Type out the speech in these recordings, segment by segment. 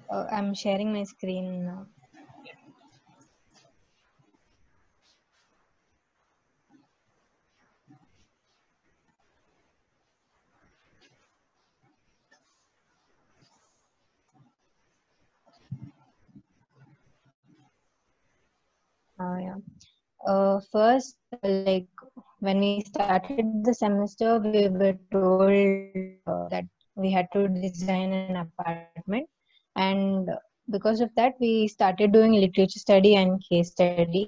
I'm sharing my screen now. Yeah. First, like when we started the semester, we were told that we had to design an apartment, and because of that, we started doing literature study and case study.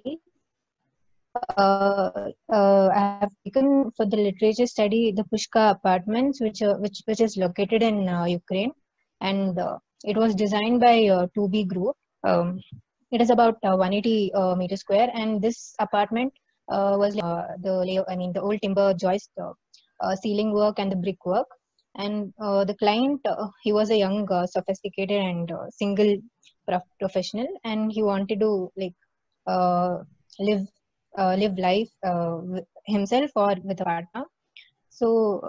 I have taken for the literature study the Pushka Apartments, which is located in Ukraine, and it was designed by 2B Group. Um, it is about 180 meter square, and this apartment was the old timber joist, ceiling work, and the brickwork. And the client, he was a young, sophisticated, and single professional, and he wanted to uh, live live life with himself or with a partner. So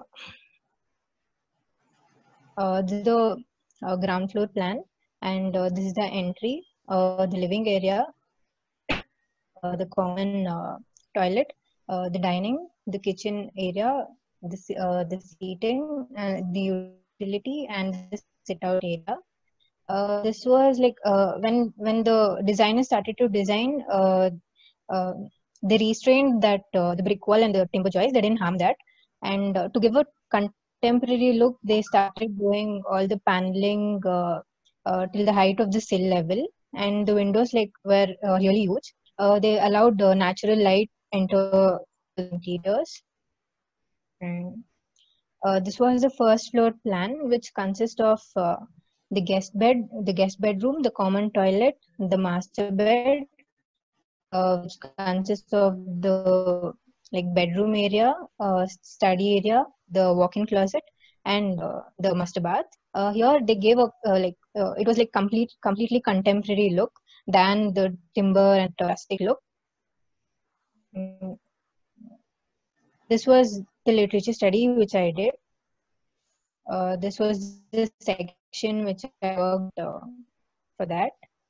this is the ground floor plan, and this is the entry, the living area, the common toilet, the dining, the kitchen area, the seating, the utility, and the sit out area. This was like when the designer started to design. Uh, they restrained that the brick wall and the timber joist. They didn't harm that, and to give a contemporary look, they started doing all the paneling till the height of the sill level, and the windows were really huge. They allowed natural light enter the interiors. And this was the first floor plan, which consists of the guest bedroom, the common toilet, the master bed, which consists of the bedroom area, study area, the walk-in closet, and the master bath. Here they gave a it was completely contemporary look than the timber and rustic look. Mm, This was the literature study which I did. This was the section which I worked for that,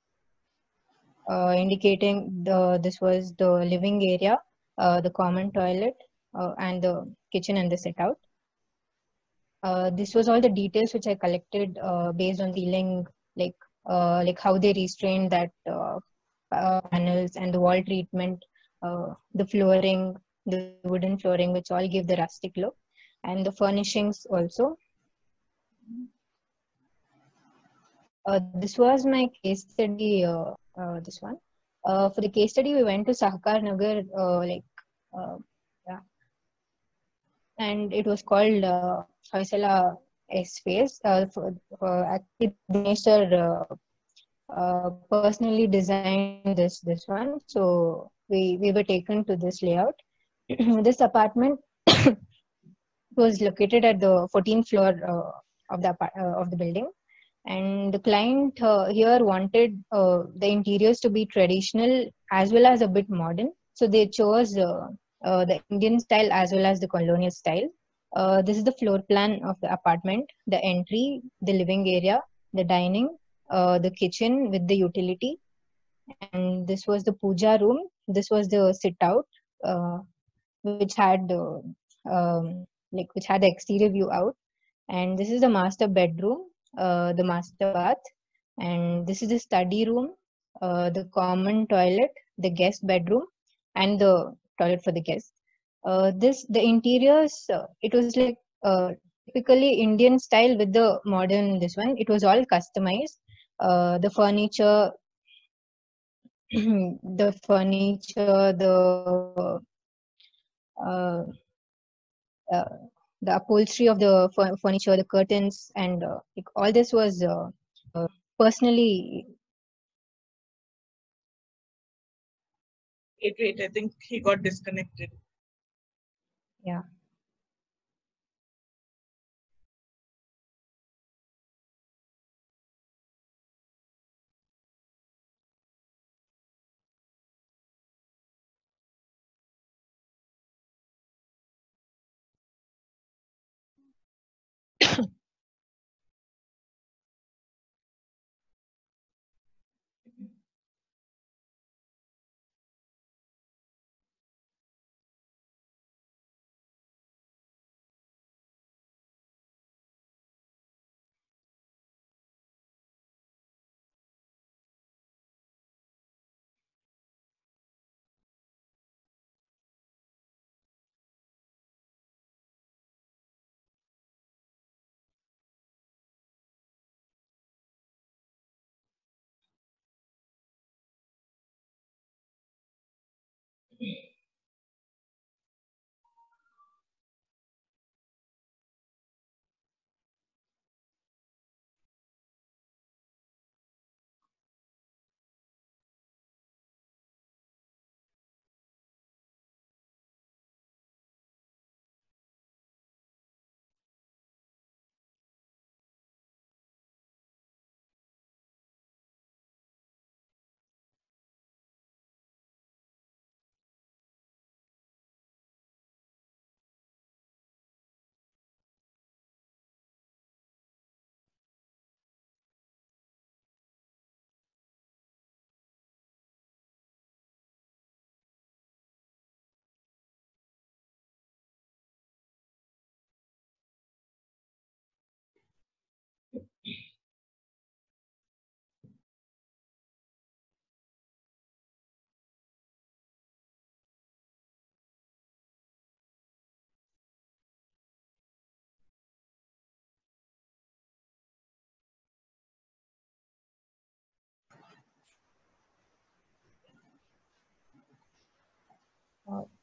indicating this was the living area, the common toilet, and the kitchen and the sit out. This was all the details which I collected based on ceiling, like how they restrained that panels and the wall treatment, the flooring, the wooden flooring, which all give the rustic look, and the furnishings also. This was my case study. This one. For the case study, we went to Sahkar Nagar, uh, yeah, and it was called Hoysala Space. Actually, Dinesh sir personally designed this one, so we were taken to this layout. This apartment was located at the 14th floor of the building, and the client here wanted the interiors to be traditional as well as a bit modern, so they chose the Indian style as well as the colonial style. This is the floor plan of the apartment: the entry, the living area, the dining, the kitchen with the utility, and this was the puja room. This was the sit out, uh, which had which had the exterior view out, and this is the master bedroom, the master bath, and this is the study room, the common toilet, the guest bedroom, and the toilet for the guests. The interiors, it was typically Indian style with the modern this one. It was all customized. The furniture, the uh, uh, the upholstery of the furniture, the curtains, and all this was personally. Wait, I think he got disconnected. Yeah.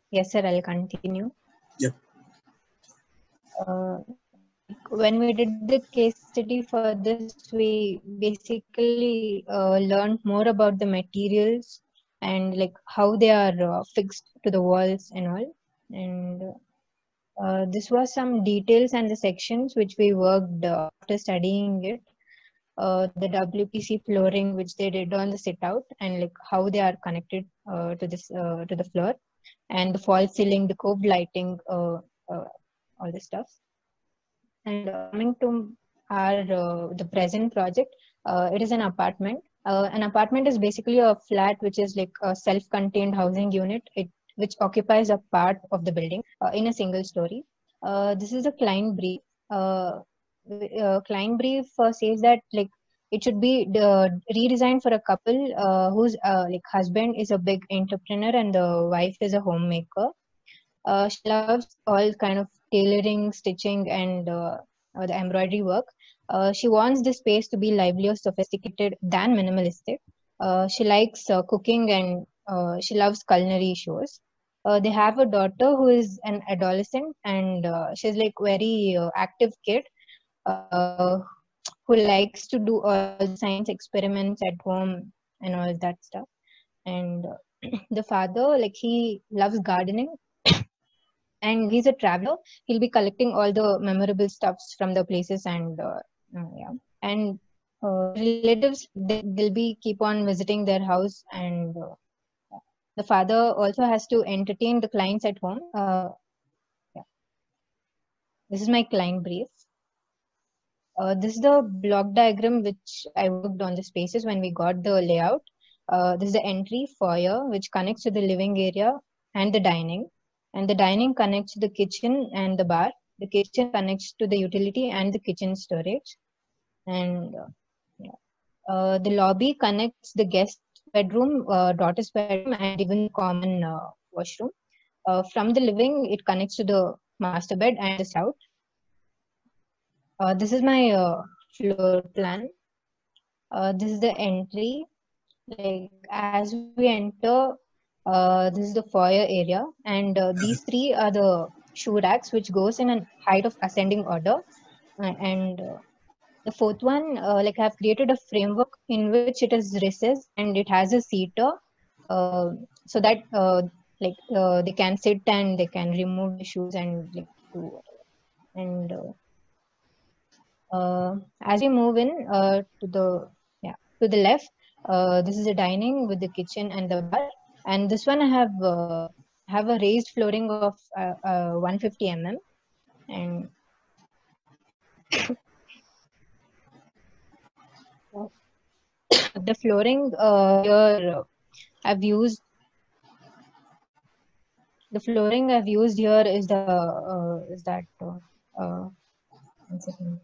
Yes, sir, I'll continue. Yeah. When we did the case study for this, we basically learned more about the materials and like how they are fixed to the walls and all. And this was some details and the sections which we worked after studying it. The WPC flooring which they did on the sit out and like how they are connected to this to the floor, and the false ceiling, the cove lighting, all this stuff. And coming to our the present project, it is an apartment. An apartment is basically a flat which is like a self-contained housing unit, which occupies a part of the building in a single story. This is a client brief. Client brief says that like it should be redesigned for a couple whose like husband is a big entrepreneur and the wife is a homemaker. She loves all kind of tailoring, stitching, and the embroidery work. She wants the space to be livelier, sophisticated than minimalistic. She likes cooking and she loves culinary shows. They have a daughter who is an adolescent and she's like very active kid uh, who likes to do all the science experiments at home and all that stuff. And the father, like he loves gardening and he's a traveler. He'll be collecting all the memorable stuffs from the places and yeah. And relatives, they'll be keep on visiting their house, and the father also has to entertain the clients at home. Yeah. This is my client brief. This is the block diagram which I worked on the spaces when we got the layout. This is the entry foyer which connects to the living area and the dining. And the dining connects to the kitchen and the bar. The kitchen connects to the utility and the kitchen storage. And the lobby connects the guest bedroom, daughter's bedroom, and even the common washroom. From the living, it connects to the master bed and the south. This is my floor plan. This is the entry. Like as we enter, this is the foyer area, and these three are the shoe racks, which goes in a height of ascending order. And the fourth one, like I've created a framework in which it is recessed and it has a seater, so that they can sit and they can remove the shoes and like do whatever. And as we move in to the left, this is the dining with the kitchen and the bar. And this one I have a raised flooring of 150 mm. And the flooring here I've used the flooring I've used here is the is that one second.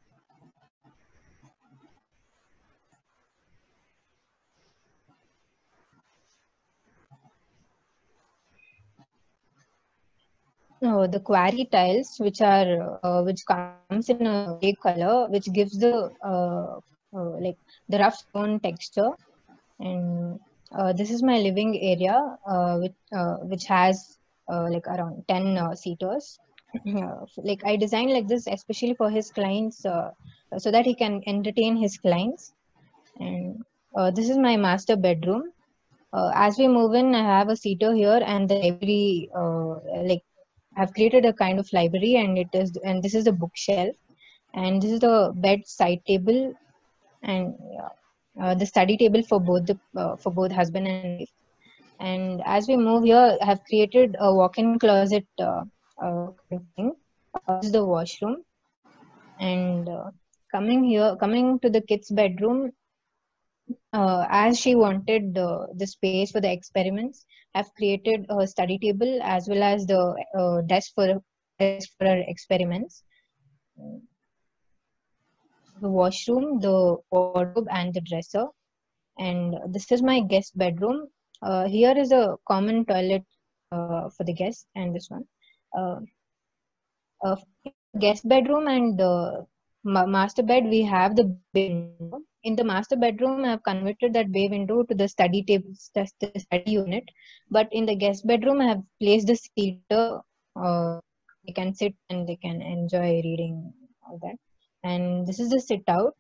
No, the quarry tiles, which comes in a gray color, which gives the like the rough stone texture. And this is my living area, which has like around 10 seaters. Like I designed like this especially for his clients, so that he can entertain his clients. And this is my master bedroom. As we move in, I have a seater here and the library. Like I've created a kind of library, and this is the bookshelf, and this is the bed side table, and the study table for both husband and wife. And as we move here, I have created a walk-in closet kind of thing. This is the washroom, and coming to the kids' bedroom. As she wanted the space for the experiments, I've created a study table as well as the desk for her experiments. The washroom, the wardrobe, and the dresser. And this is my guest bedroom. Here is a common toilet for the guest, and this one. Uh, Guest bedroom and the master bed, we have the big window. in the master bedroom, I have converted that bay window to the study table, the study unit. But in the guest bedroom, I have placed the seater. They can sit and they can enjoy reading all that. And this is the sit out.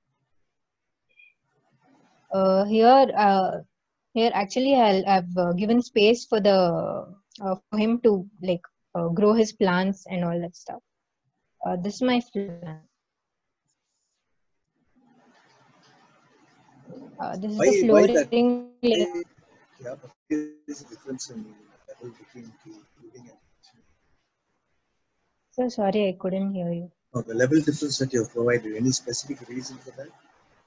Here actually I've given space for for him to like grow his plants and all that stuff. This is my floor plan. This is the Why that? flooring layout. Yeah, but there is a difference in level between the living and kitchen. So sorry, I couldn't hear you. Oh, the level difference that you have provided, any specific reason for that?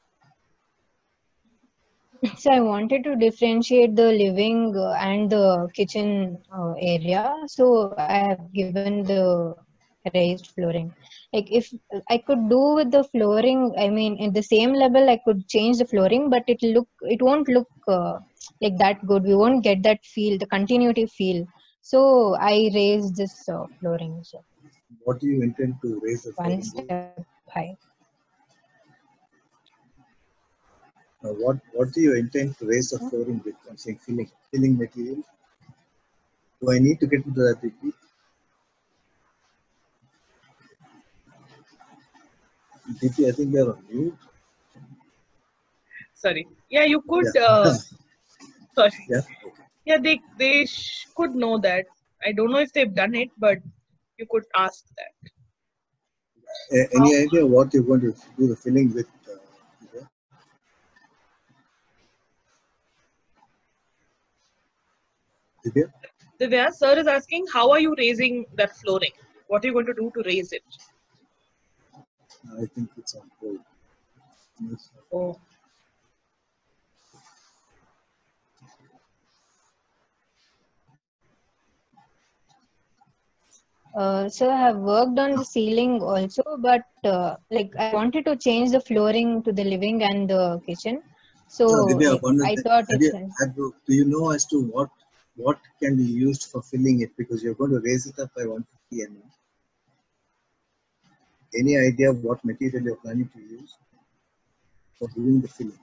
So I wanted to differentiate the living and the kitchen area. So I have given the raised flooring. Like if I could do with the flooring, I mean, in the same level, I could change the flooring, but it won't look like that good. We won't get that feel, the continuity feel. So I raised this flooring. So What do you intend to raise the one flooring with? step high. What do you intend to raise the flooring with? I'm saying filling material. Do I need to get into that deeply? Deeply, I think you're on mute. Sorry. Yeah, you could. Yeah. Sorry. Yeah. Yeah, they could know that. I don't know if they've done it, but you could ask that. Any idea what you're going to do the filling with? Divya? Divya? Divya, sir is asking, how are you raising that flooring? What are you going to do to raise it? I think it's on hold. Yes. Oh. So I have worked on the ceiling also, but like I wanted to change the flooring to the living and the kitchen. So Divya, like I thought do you know as to what can be used for filling it, because you're going to raise it up by 150 mm? Any idea of what material you're planning to use for doing the filling?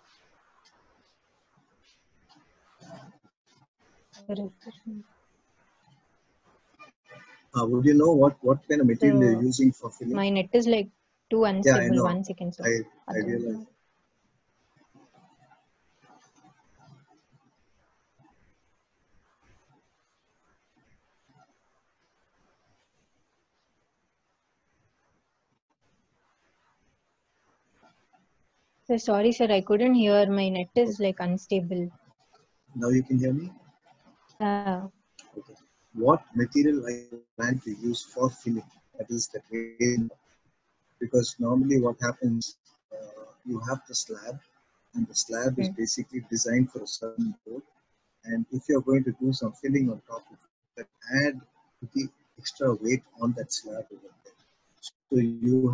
Would you know what kind of material you're using for filling? My net is like too unstable. Yeah, I know. 1 second. So I realize. So sorry, sir, I couldn't hear. My net is like unstable. Now you can hear me? Okay. What material I plan to use for filling? That is the raising. Because normally what happens, you have the slab, and the slab is basically designed for a certain board. And if you're going to do some filling on top of it, add the extra weight on that slab over there. So you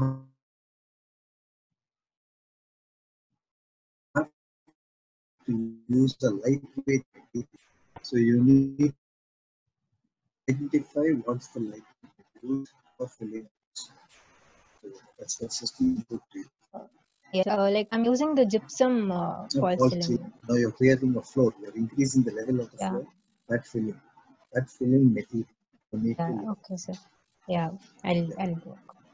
have to use a lightweight material. So you need to identify what's the lightweight material for filling. So that's the system to do. Yes, like I'm using the gypsum false ceiling. Now you're creating a floor. You're increasing the level of the floor. That filling material. Okay, sir. Yeah, I'll do.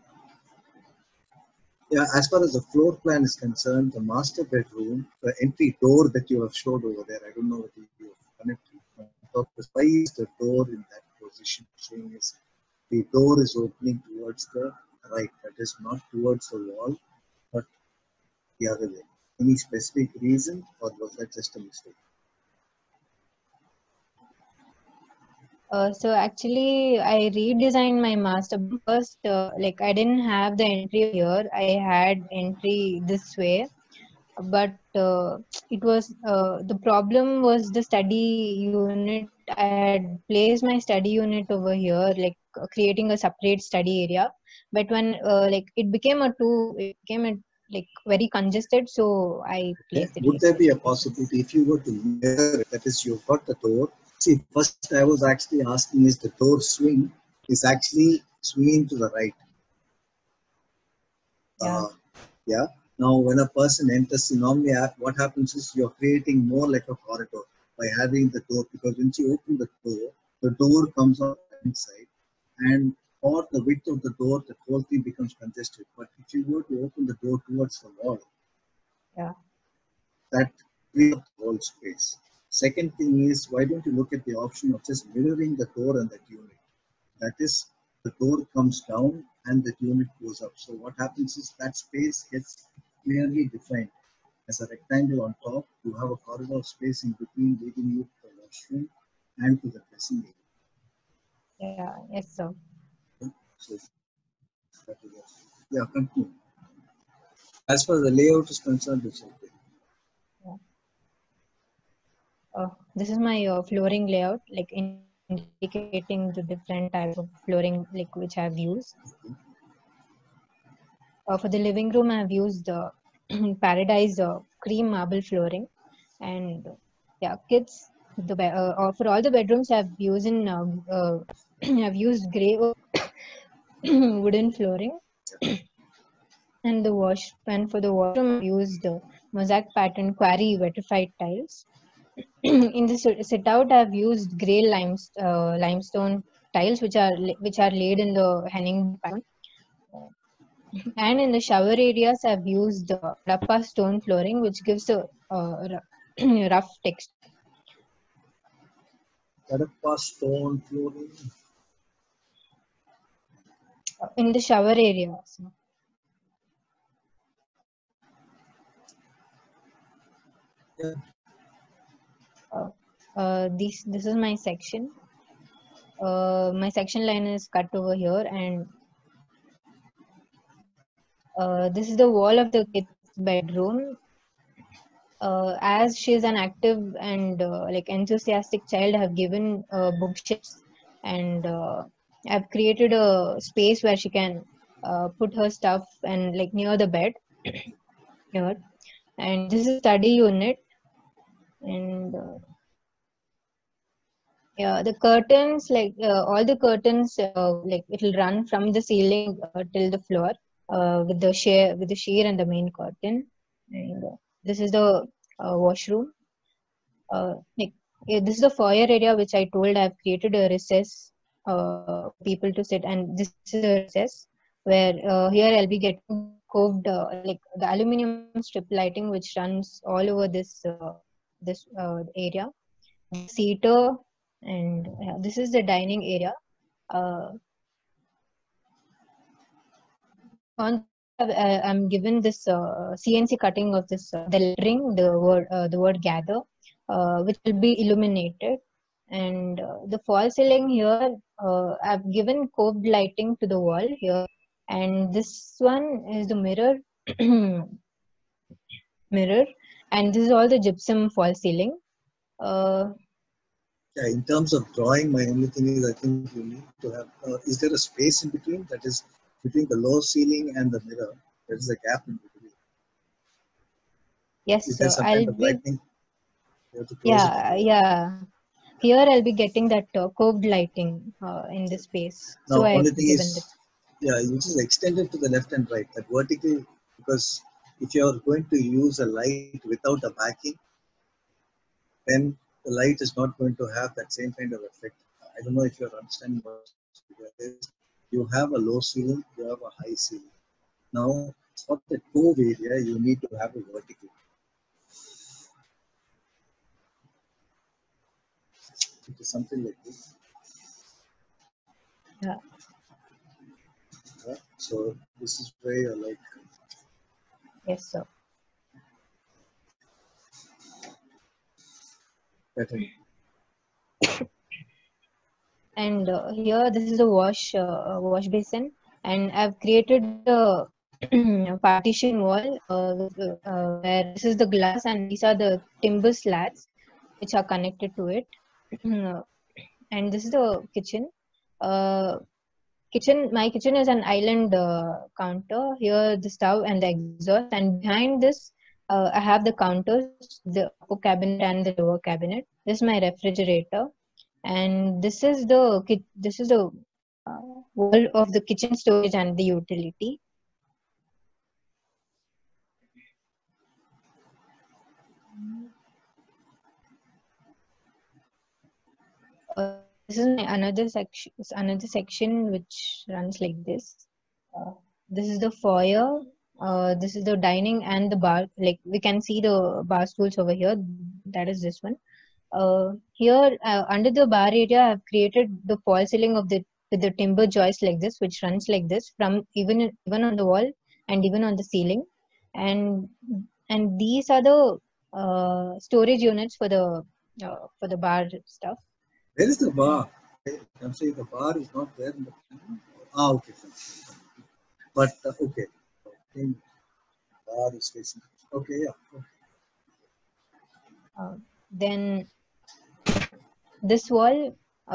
Yeah, as far as the floor plan is concerned, the master bedroom, the entry door that you have showed over there, I don't know whether you have done it. Why is the door in that position? Showing is the door is opening towards the right, that is not towards the wall, but the other way. Any specific reason, or was that just a mistake? So actually, I redesigned my master first. Like I didn't have the entry here. I had entry this way, but it was the problem was the study unit. I had placed my study unit over here, like creating a separate study area. But when like it became like very congested, so I placed it. Would there be a possibility if you were to mirror it, that is, you've got the door? See, first I was actually asking, is the door swing is actually swinging to the right? Yeah. Now, when a person enters, normally what happens is you're creating more like a corridor by having the door, because once you open the door comes on the inside, and or the width of the door, the whole thing becomes congested. But if you were to open the door towards the wall, Yeah. that frees up the whole space. Second thing is, why don't you look at the option of just mirroring the door and that unit? That is, the door comes down and the unit goes up. So what happens is that space gets clearly defined. As a rectangle on top, you have a corridor space in between leading you to the washroom and to the dressing area. Yeah. Yes, sir. So that is it. Yeah, continue. As far as the layout is concerned, it's okay. Yeah. This is my flooring layout, like indicating the different types of flooring, like which I've used. For the living room, I've used Paradise cream marble flooring, and yeah, kids. For all the bedrooms, I've used I've used gray wooden flooring, and for the washroom, I've used mosaic pattern quarry vitrified tiles. In the sit out, I've used gray limestone tiles, which are laid in the hanging pattern. And in the shower areas, I've used Rappa stone flooring, which gives a rough texture. Kadapa stone flooring. In the shower areas. Yeah. This is my section. My section line is cut over here, and this is the wall of the kid's bedroom. As she is an active and like enthusiastic child, I have given bookshelves, and I've created a space where she can put her stuff and like near the bed here. And this is a study unit, and yeah, the curtains, like all the curtains, like it will run from the ceiling till the floor with the sheer and the main curtain. And this is the washroom. Like this is the foyer area which I told I've created a recess for people to sit, and this is a recess where here I'll be getting coved like the aluminum strip lighting which runs all over this area. The seater, and this is the dining area. I'm given this CNC cutting of this the lettering, the word gather, which will be illuminated, and the false ceiling here. I've given coved lighting to the wall here, and this one is the mirror, mirror, and this is all the gypsum false ceiling. Yeah, in terms of drawing, my only thing is I think you need to have, is there a space in between? That is between the low ceiling and the mirror, there is a gap in between. Yes, Is there some kind of lighting? You have to close it. yeah. Here I'll be getting that curved lighting in this space. Now, So I've only thing given is, this. yeah, you just extend it to the left and right, that vertical, because if you're going to use a light without a backing, then the light is not going to have that same kind of effect. I don't know if you're understanding what it is. You have a low ceiling, you have a high ceiling. Now, for the cove area, you need to have a vertical. It is something like this. Yeah. Yeah. So this is where you're like. Yes, sir. Better. And here, this is a wash basin, and I've created a partition wall where this is the glass, and these are the timber slats which are connected to it. And this is the kitchen. Uh, My kitchen is an island counter. Here, the stove and the exhaust, and behind this, I have the counters, the upper cabinet and the lower cabinet. This is my refrigerator, and this is the wall of the kitchen storage and the utility. This is another section which runs like this. This is the foyer. This is the dining and the bar. Like we can see the bar stools over here. That is this one. Here under the bar area, I have created the false ceiling of the with the timber joist like this, which runs like this from even on the wall and even on the ceiling. And these are the storage units for the bar stuff. Where is the bar? I'm saying the bar is not there in the plan. Okay, fine. But okay. Bar is facing. Okay, yeah. Okay. Then this wall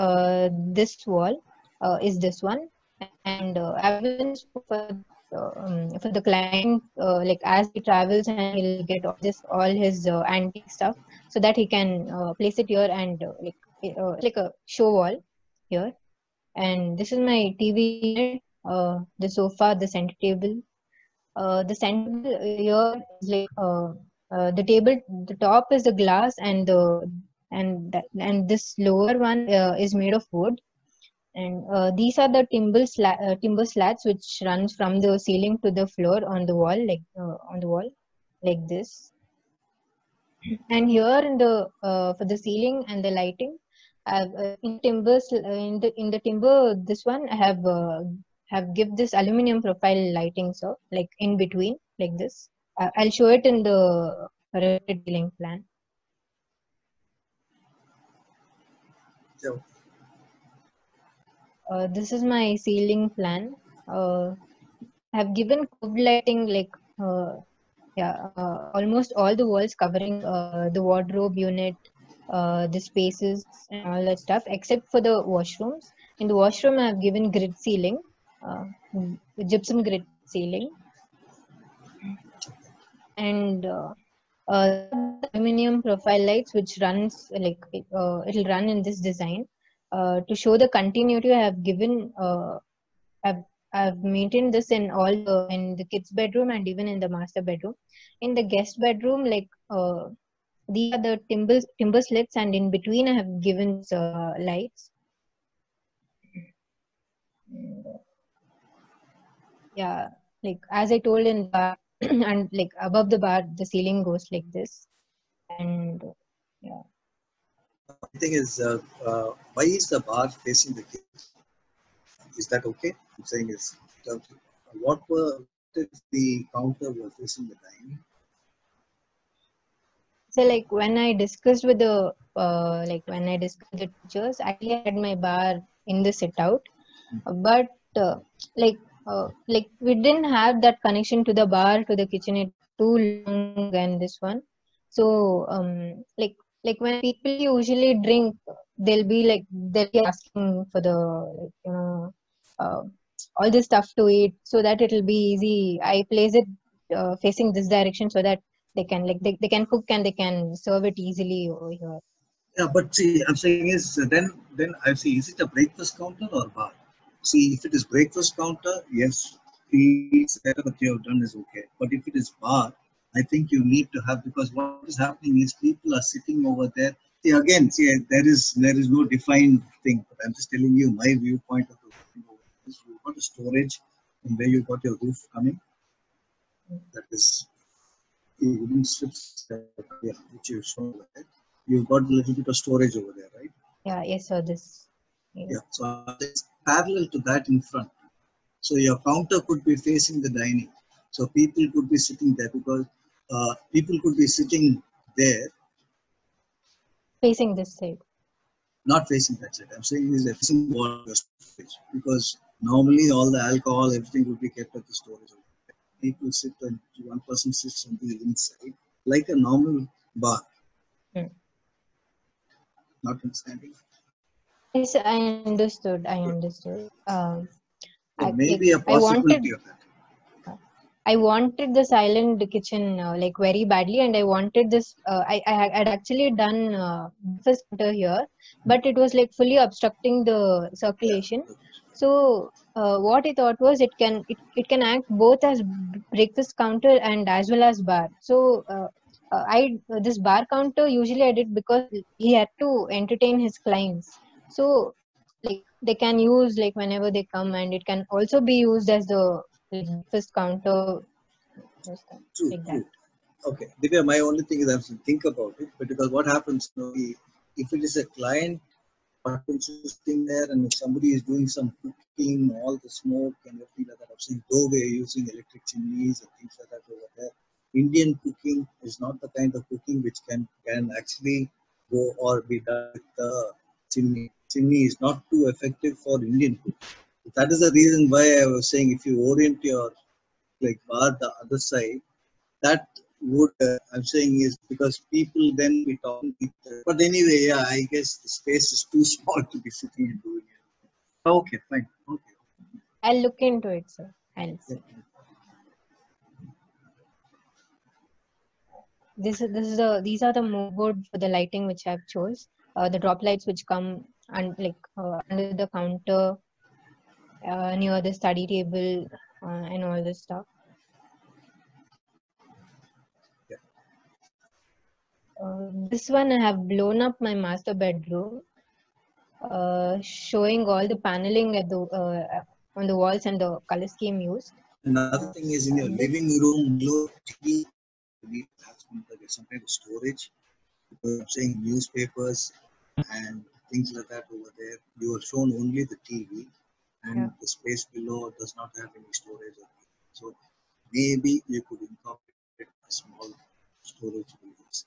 is this one, and I've given this for the client, like as he travels and he'll get all his antique stuff, so that he can place it here and like a show wall here. And this is my TV unit, the sofa, the center table. The center here is like the table. The top is the glass, and this lower one is made of wood. And these are the timber slats which runs from the ceiling to the floor on the wall, like this. And here in the for the ceiling and the lighting, in the timber, this one I have give this aluminum profile lighting, so like in between like this. I'll show it in the related ceiling plan. This is my ceiling plan. I have given curved lighting, like almost all the walls covering the wardrobe unit, the spaces and all that stuff, except for the washrooms. In the washroom, I have given grid ceiling, gypsum grid ceiling, and aluminum profile lights, which runs like it'll run in this design. To show the continuity, I have given I've maintained this in the kids' bedroom and even in the master bedroom. In the guest bedroom, like these are the timber slits, and in between I have given lights. Yeah, like as I told in the bar, and like above the bar, the ceiling goes like this, and yeah. The thing is, why is the bar facing the kids? Is that okay? I'm saying is, what if the counter was facing the dining? So like when I discussed with the teachers, I had my bar in the sit out, but like we didn't have that connection to the bar to the kitchen. It too long and this one. So like when people usually drink, they'll be asking for the all this stuff to eat, so that it'll be easy. I place it facing this direction so that they can they can cook and they can serve it easily over here. Yeah, but see, I'm saying is then I see, is it a breakfast counter or bar? See, if it is breakfast counter, yes, the setup that you have done is okay. But if it is bar, I think you need to have, because what is happening is people are sitting over there. See, again, there is no defined thing. But I'm just telling you my viewpoint of the thing over there. You've got a storage from where you got your roof coming. That is wooden strips, which you show there. You've got a little bit of storage over there, right? Yeah, yes, so this. Yeah, so it's parallel to that in front. So your counter could be facing the dining. So people could be sitting there, because people could be sitting there. Facing this side. Not facing that side. I'm saying is facing wall storage, because normally all the alcohol, everything would be kept at the storage. People sit and one person sits on the inside, like a normal bar. Not understanding. Yes, I understood. Maybe a possibility of that. I wanted the silent kitchen like very badly, and I wanted this. I had actually done breakfast counter here, but it was like fully obstructing the circulation. So what I thought was it can act both as breakfast counter and as well as bar. So this bar counter usually I did because he had to entertain his clients. So like they can use like whenever they come, and it can also be used as the like, breakfast counter, True, like that. true. Okay, Divya, my only thing is I have to think about it, but because what happens, if it is a client participants sitting there and if somebody is doing some cooking, all the smoke and everything like that, I've seen though we're using electric chimneys and things like that over there. Indian cooking is not the kind of cooking which can actually go or be done with the chimney. Chimney is not too effective for Indian cooking. That is the reason why I was saying if you orient your like bar the other side, that would I'm saying is because people then be talking to each other. But anyway, yeah, I guess the space is too small to be sitting and doing it. Okay, fine. Okay. I'll look into it, sir. I'll Yeah. see. These are the move board for the lighting which I've chose. The drop lights which come under the counter, near the study table, and all this stuff. Yeah. This one I have blown up my master bedroom, showing all the paneling at the on the walls and the color scheme used. Another thing is in your This living room below TV, you need to have some kind of storage. Because I'm saying newspapers and things like that over there. You are shown only the TV, and Yeah. the space below does not have any storage. So maybe you could incorporate a small storage space.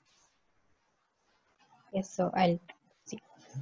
Yes, so I'll see.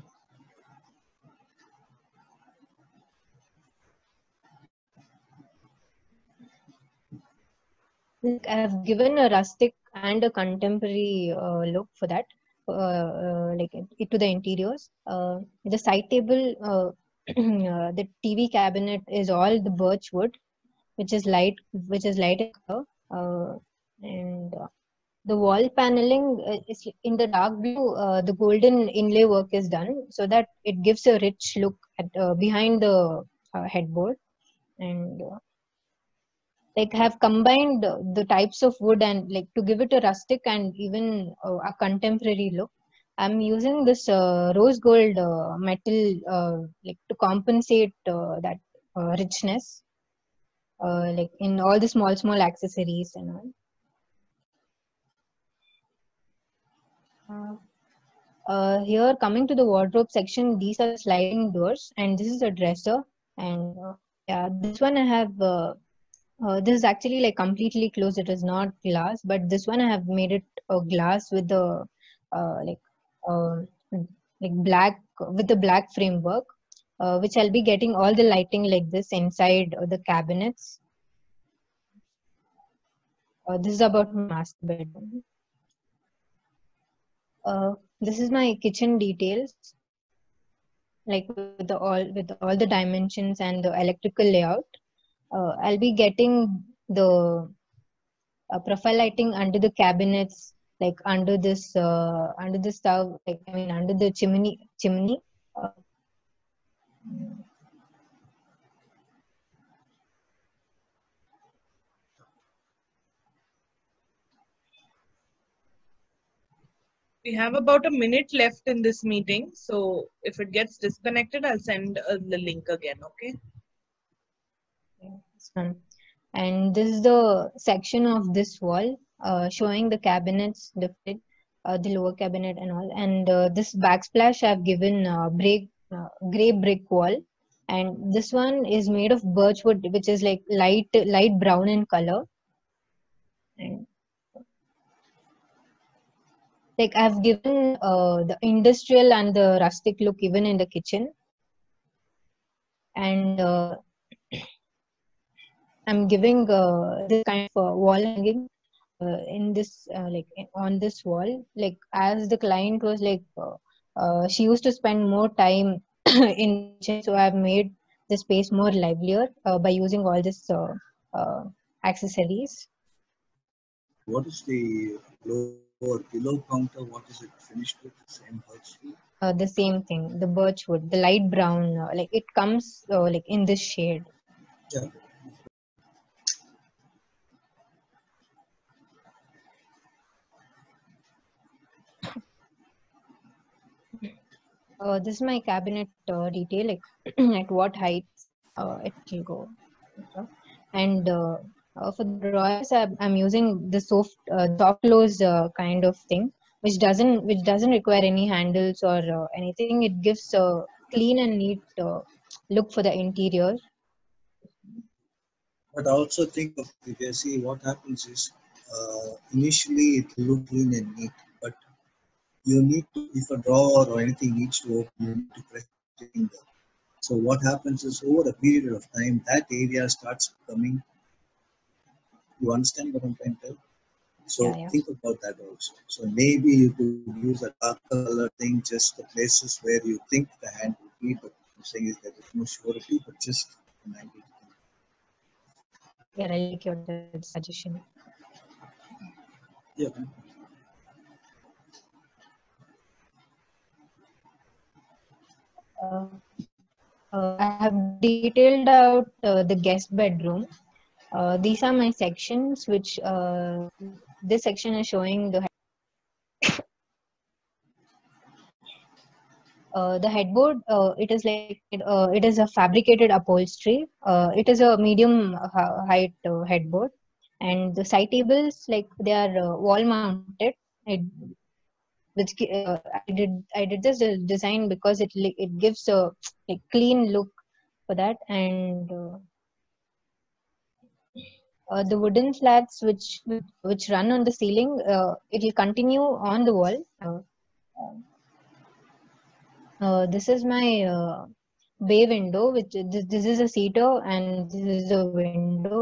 Like I've given a rustic and a contemporary look for that, to the interiors. The side table, the TV cabinet is all the birch wood, which is light in color, and the wall paneling is in the dark blue. The golden inlay work is done so that it gives a rich look at behind the headboard, and like have combined the types of wood and like to give it a rustic and even a contemporary look. I'm using this rose gold metal like to compensate that richness, like in all the small accessories and all. Here coming to the wardrobe section, these are the sliding doors and this is a dresser, and yeah, this one I have this is actually like completely closed. It is not glass, but this one I have made it a glass with the uh, like uh, black with the black framework, which I'll be getting all the lighting like this inside the cabinets. This is about my master bedroom. This is my kitchen details, like with all the dimensions and the electrical layout. I'll be getting the profile lighting under the cabinets, like under the stove, like I mean under the chimney. Uh, We have about a minute left in this meeting, so if it gets disconnected, I'll send the link again. Okay. this one. And this is the section of this wall showing the cabinets, the fridge, the lower cabinet and all. And this backsplash I've given gray brick wall. And this one is made of birch wood, which is like light brown in color. And like I've given the industrial and the rustic look even in the kitchen. And I'm giving this kind of wall hanging in this on this wall, like as the client was like she used to spend more time in kitchen, so I've made the space more livelier by using all this uh, accessories. What is the below counter? What is it finished with? The same birch tree? The same thing, the birch wood, the light brown, like it comes like in this shade. Yeah. This is my cabinet detail, like at what height it will go. And for the drawers, I'm using the soft close kind of thing, which doesn't require any handles or anything. It gives a clean and neat look for the interior. But also think of, if you see what happens is, initially it will look clean and neat, but you need to, if a drawer or anything needs to open, you need to press your finger. So what happens is, over a period of time, that area starts becoming, you understand what I'm trying to tell? So Yeah. think about that also. So maybe you could use a dark color thing, just the places where you think the hand would be, but I'm saying is that there's no surety, but just an idea. Yeah, I like your suggestion. Yeah. I have detailed out the guest bedroom. These are my sections, which this section is showing the headboard. It is like it is a fabricated upholstery. It is a medium height headboard, and the side tables, like they are wall mounted. I did this design because it gives a clean look for that. And the wooden slats which run on the ceiling, it will continue on the wall. This is my bay window, which this is a seater and this is a window.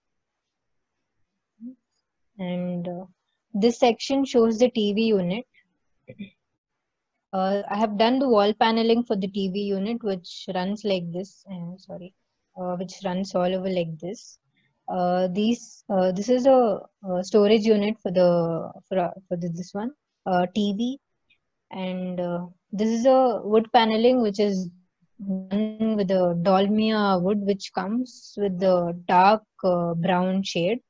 And this section shows the TV unit. I have done the wall paneling for the TV unit, which runs like this. Which runs all over like this. This is a storage unit for this one TV, and this is a wood paneling which is done with the Dolmia wood, which comes with the dark brown shade.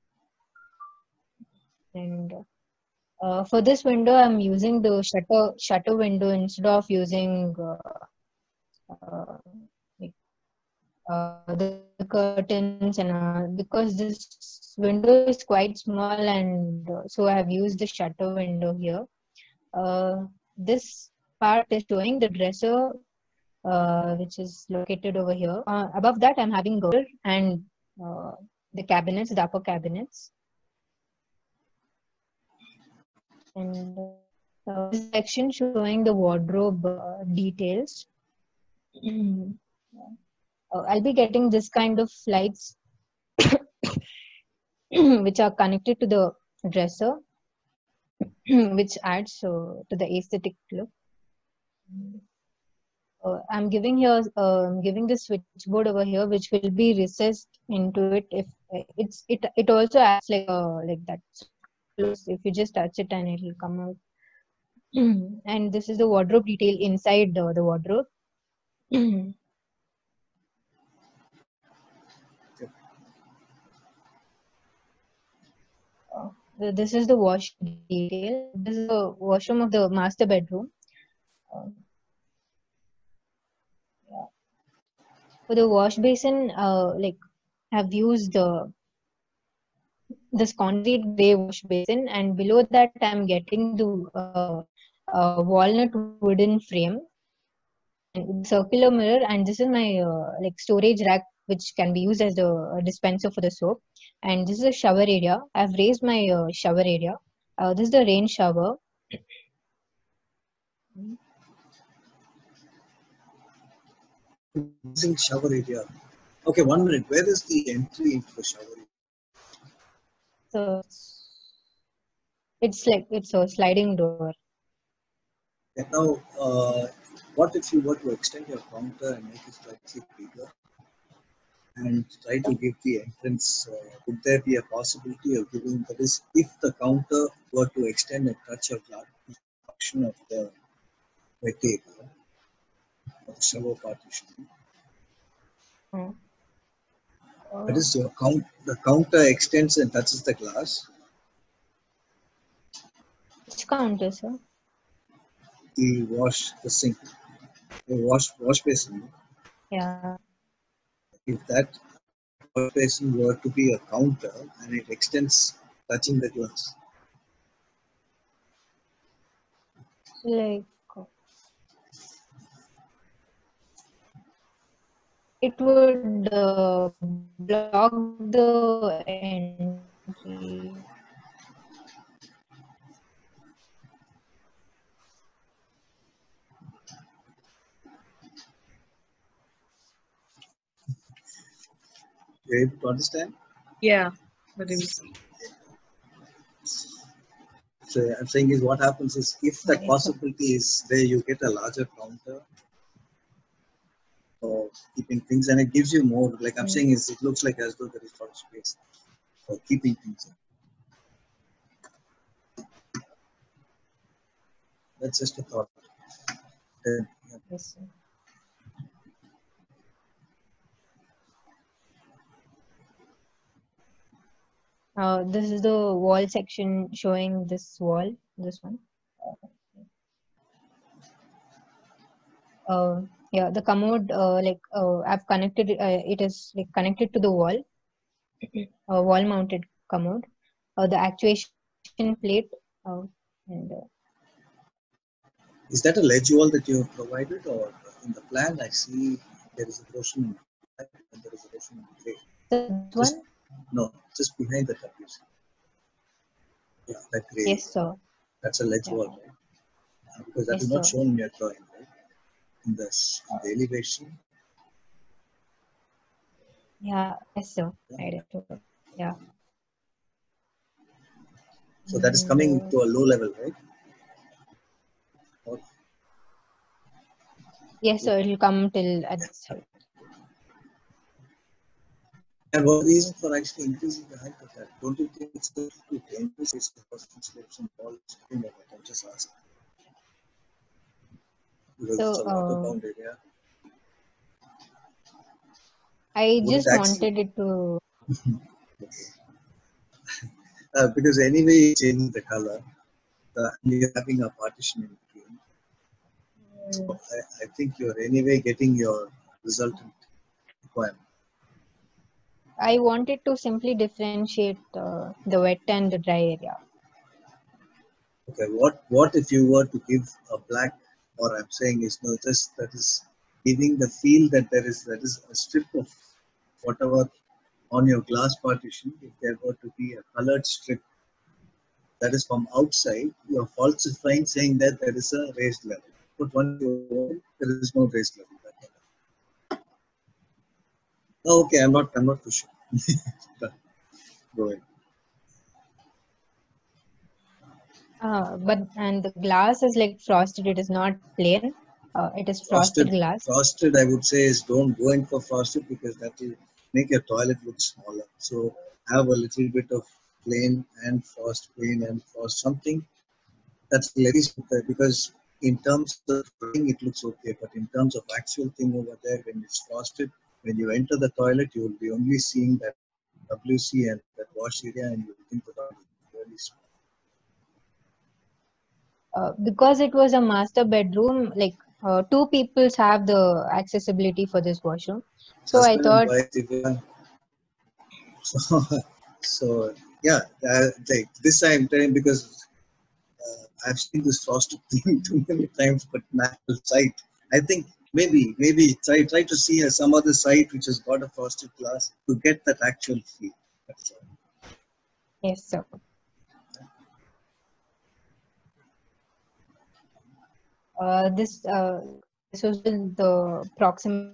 And for this window, I'm using the shutter window instead of using the curtains, and because this window is quite small, and so I have used the shutter window here. This part is showing the dresser, which is located over here. Above that, I'm having girder and the cabinets, the upper cabinets. And this section showing the wardrobe details. I'll be getting this kind of lights which are connected to the dresser, which adds to the aesthetic look. I'm giving the switchboard over here, which will be recessed into it. If it also acts like that. If you just touch it and it will come out. And this is the wardrobe detail inside the wardrobe. This is the wash detail. This is the washroom of the master bedroom. For the wash basin, I've used this concrete gray wash basin, and below that I'm getting the walnut wooden frame and circular mirror. And this is my storage rack, which can be used as a dispenser for the soap. And this is a shower area. I've raised my shower area. This is the rain shower. Using shower area. Okay, 1 minute. Where is the entry into the shower area? So it's a sliding door. And now, what if you were to extend your counter and make it slightly bigger and try to give the entrance? Would there be a possibility of giving, that is, if the counter were to extend and touch a function of the table or the shower partition? That is, the counter extends and touches the glass. Which counter, sir? The sink. A wash basin. Yeah. If that wash basin were to be a counter and it extends touching the glass, Like it would block the entry. you're able to understand? Yeah. What do you see? So I'm saying is what happens is if that Yes, sir. possibility is there, you get a larger counter for keeping things, and it gives you more. Like I'm saying is it looks like as though there is a lot of space for keeping things in. That's just a thought. Yeah. Yes, sir. This is the wall section showing this wall, this one. Yeah, the commode, I've connected, it is like connected to the wall, wall mounted commode. The actuation plate, and Is that a ledge wall that you have provided, or in the plan I see there is a portion in black and there is a portion in gray? this Just one? no, just behind the WC. Yeah, that gray. Yes, sir. That's a ledge Yeah. wall, right? Because that Yes, is not sir. shown in your drawing, right? In the elevation. Yeah, yes, sir. I did. Yeah. So that is And, coming to a low level, right? Or, yes, sir. It'll come till at this height. and what is the reason for actually increasing the height of that? Don't you think it's too dangerous? It's the person slips and falls. I'm just asking. Because it's a So, water-bound area. I Would it just actually? wanted it to. Because anyway, changing the color, you're having a partition in between. So I think you're anyway getting your resultant requirement. I wanted to simply differentiate the wet and the dry area. Okay, what if you were to give a black, or I'm saying is no, just that is giving the feel that there is a strip of whatever on your glass partition. If there were to be a colored strip that is from outside, you're falsifying, saying that there is a raised level. But once you open, there is no raised level. Oh, okay, I'm not pushing. Go ahead. But and the glass is like frosted. It is not plain. It is frosted glass. Frosted, I would say, is don't go in for frosted because that will make your toilet look smaller. So have a little bit of plain and frost, something that's at least okay, because in terms of drawing it looks okay, but in terms of actual thing over there, when it's frosted, when you enter the toilet, you will be only seeing that WC and that wash area, and you will think the toilet is really small. Because it was a master bedroom, like two peoples have the accessibility for this washroom. So I Husband and thought, wife, so, so yeah, like this I'm telling because I've seen this frosted thing too many times, but natural site. I think maybe try to see some other site which has got a frosted glass to get that actual feel. That's all. yes, sir. This was the proximity,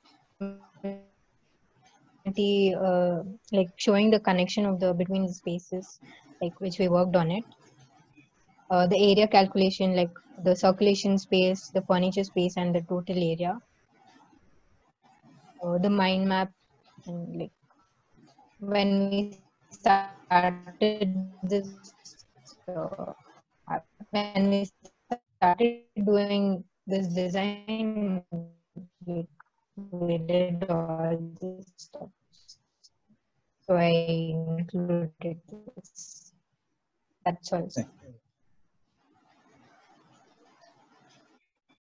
like showing the connection of the between the spaces, like which we worked on it. The area calculation, like the circulation space, the furniture space, and the total area. The mind map, and like when we started this, uh, when we started doing this design, like, we did all this stuff. So I included this. That's all.